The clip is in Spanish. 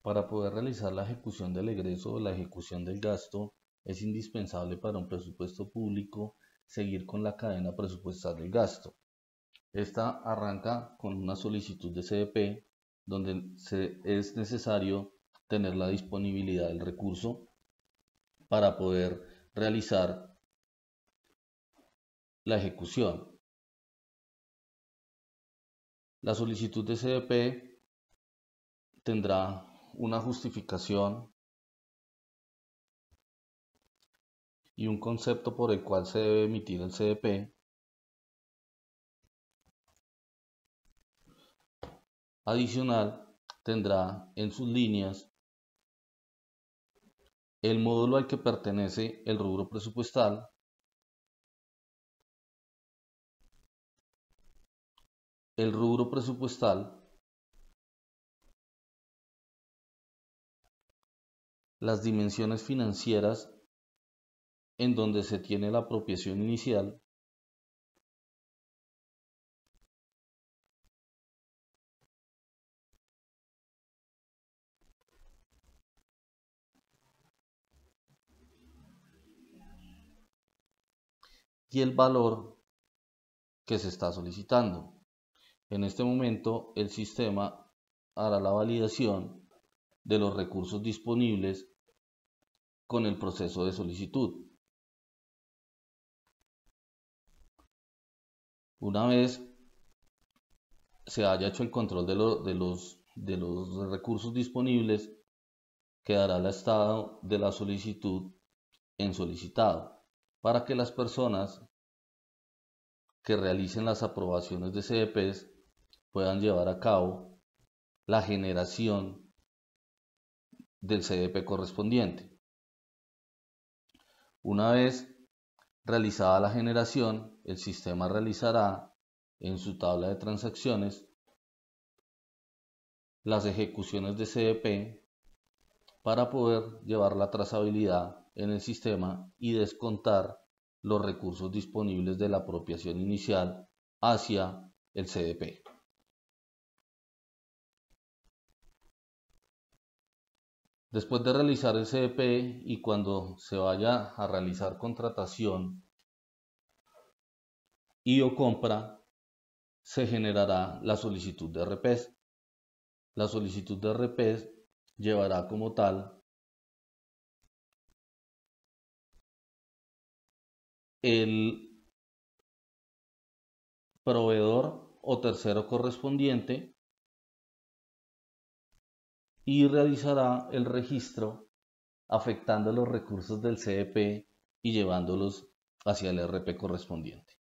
Para poder realizar la ejecución del egreso o la ejecución del gasto, es indispensable para un presupuesto público seguir con la cadena presupuestal del gasto. Esta arranca con una solicitud de CDP, donde es necesario tener la disponibilidad del recurso para poder realizar la ejecución. La solicitud de CDP tendrá una justificación y un concepto por el cual se debe emitir el CDP. Adicional, tendrá en sus líneas el módulo al que pertenece el rubro presupuestal, el rubro presupuestal, las dimensiones financieras en donde se tiene la apropiación inicial, y el valor que se está solicitando. En este momento, el sistema hará la validación de los recursos disponibles con el proceso de solicitud. Una vez se haya hecho el control de los recursos disponibles, quedará el estado de la solicitud en solicitado para que las personas que realicen las aprobaciones de CDPs puedan llevar a cabo la generación del CDP correspondiente. Una vez realizada la generación, el sistema realizará en su tabla de transacciones las ejecuciones de CDP para poder llevar la trazabilidad en el sistema y descontar los recursos disponibles de la apropiación inicial hacia el CDP. Después de realizar el CDP y cuando se vaya a realizar contratación y o compra, se generará la solicitud de RPs. La solicitud de RPs llevará como tal el proveedor o tercero correspondiente y realizará el registro afectando los recursos del CDP y llevándolos hacia el RP correspondiente.